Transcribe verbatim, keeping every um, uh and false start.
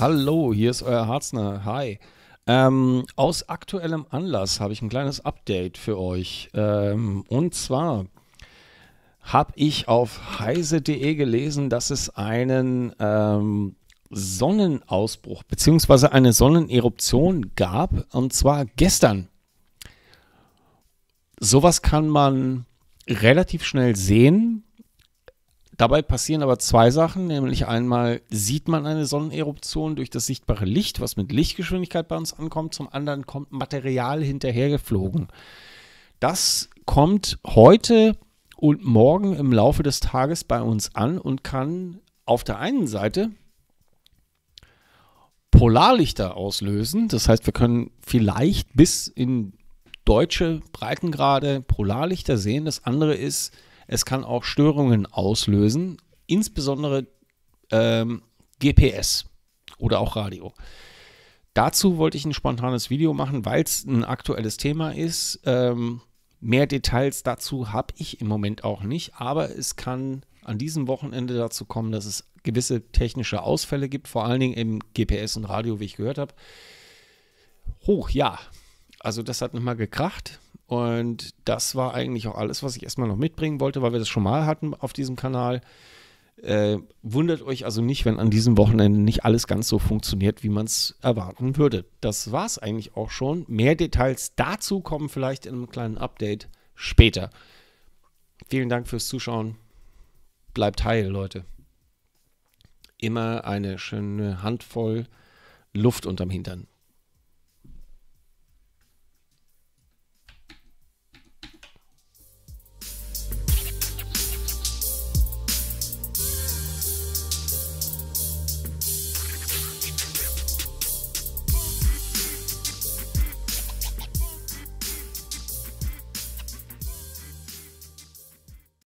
Hallo, hier ist euer Harzner. Hi. Ähm, aus aktuellem Anlass habe ich ein kleines Update für euch. Ähm, und zwar habe ich auf heise punkt de gelesen, dass es einen ähm, Sonnenausbruch bzw. eine Sonneneruption gab. Und zwar gestern. Sowas kann man relativ schnell sehen. Dabei passieren aber zwei Sachen, nämlich einmal sieht man eine Sonneneruption durch das sichtbare Licht, was mit Lichtgeschwindigkeit bei uns ankommt, zum anderen kommt Material hinterhergeflogen. Das kommt heute und morgen im Laufe des Tages bei uns an und kann auf der einen Seite Polarlichter auslösen, das heißt, wir können vielleicht bis in deutsche Breitengrade Polarlichter sehen. Das andere ist, es kann auch Störungen auslösen, insbesondere ähm, G P S oder auch Radio. Dazu wollte ich ein spontanes Video machen, weil es ein aktuelles Thema ist. Ähm, mehr Details dazu habe ich im Moment auch nicht, aber es kann an diesem Wochenende dazu kommen, dass es gewisse technische Ausfälle gibt, vor allen Dingen im G P S und Radio, wie ich gehört habe. Hoch, ja. Also das hat nochmal gekracht. Und das war eigentlich auch alles, was ich erstmal noch mitbringen wollte, weil wir das schon mal hatten auf diesem Kanal. Äh, wundert euch also nicht, wenn an diesem Wochenende nicht alles ganz so funktioniert, wie man es erwarten würde. Das war es eigentlich auch schon. Mehr Details dazu kommen vielleicht in einem kleinen Update später. Vielen Dank fürs Zuschauen. Bleibt heil, Leute. Immer eine schöne Handvoll Luft unterm Hintern.